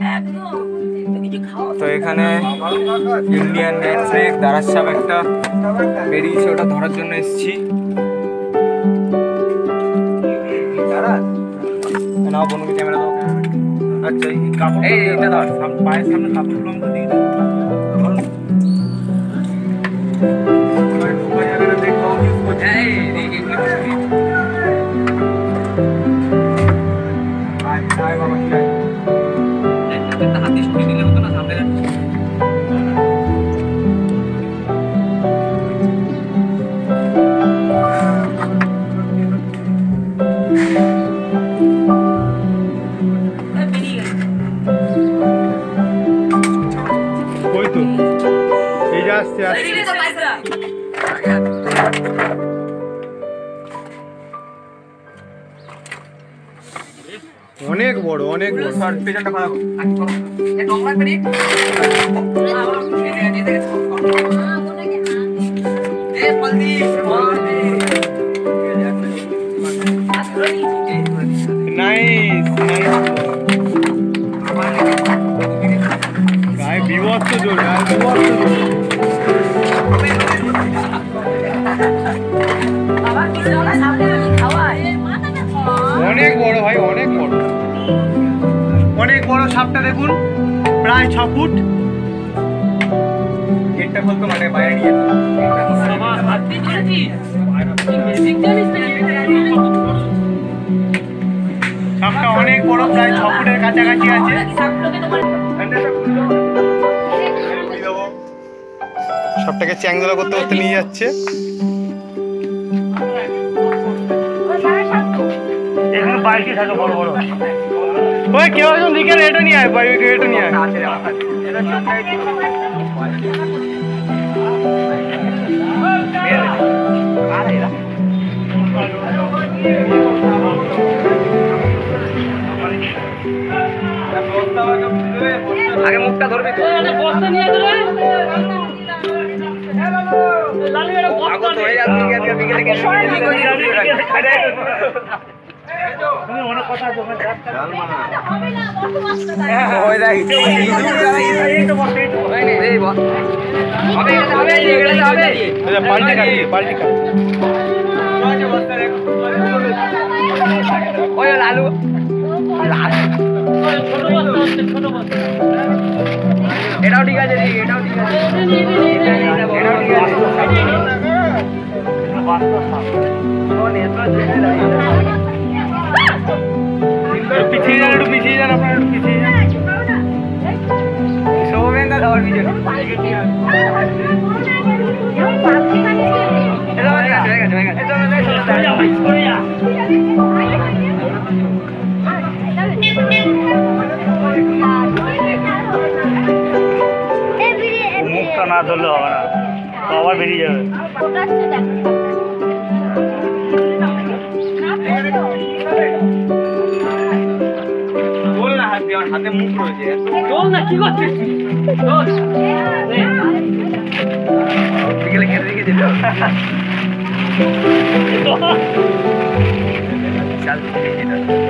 তো এখানে Indian red snake দারাসাপ একটা বেরিয়েছে, ওটা ধরার জন্য এসেছি। নাও বনুকে ক্যামেরা দাও। আচ্ছা এইটা ধর, পায়ের সামনে কাপড়গুলো আমাকে দিয়ে দাও। হাতে ছুটি দিলে হতো না, সামনে ওই তো এই যে আসছে অনেক বড়, অনেক বড়। পেছনটা খারাপ নাইস গায়ে বিভৎস জোর, গায়ে বিভৎস জোর। অনেক বড় ভাই, অনেক বড়, অনেক বড় সাপটা দেখুন, প্রায় 6 ফুট। গেটটা খুলতো মানে বাইরে নিয়ে সাপটা অনেক বড়, প্রায় 6 ফুটের কাছাকাছি আছে। সাপটাকে চ্যাংদোলা করতে করতে নিয়ে যাচ্ছে। এখানে বালতি থাকে বড় বড়। ওই কেউ একজন দিকে এটা নিয়ে আয়, ভাই এটা নিয়ে আয়। আগে মুখটা ধরবি তো, বস্তা নিয়ে চলে আগত হয়ে যাচ্ছে। আজকে বিকেলে গেলে তুমি অনেক কথা জমে যাচ্ছে ওই দেখ এই তো বসে এই নে এই বস হবে হবে এগুলো হবে। আচ্ছা পাল্টি কাটি, পাল্টি কাটি। ওই বস্তা রে, ওই লালু লালু ছোট বস্তা হচ্ছে, ছোট বস্তা। এটাও ঠিক আছে, এটাও ঠিক আছে, এটাও ঠিক আছে। বাস্তা সাপ কোন এত জেনে লাগে। পিছিয়ে যান, একটু পিছিয়ে যান, আপনারা একটু পিছিয়ে যান। শোভেন দা ধর ভিডিও মুখটা না ধরলে হবে না, তো আবার বেরিয়ে যাবে। বল না, হাত দিয়ে হাতে মুখ রয়েছে। চল না, কি করছিস? চল বিকেলে খেতে দিকে যেতে হবে। চল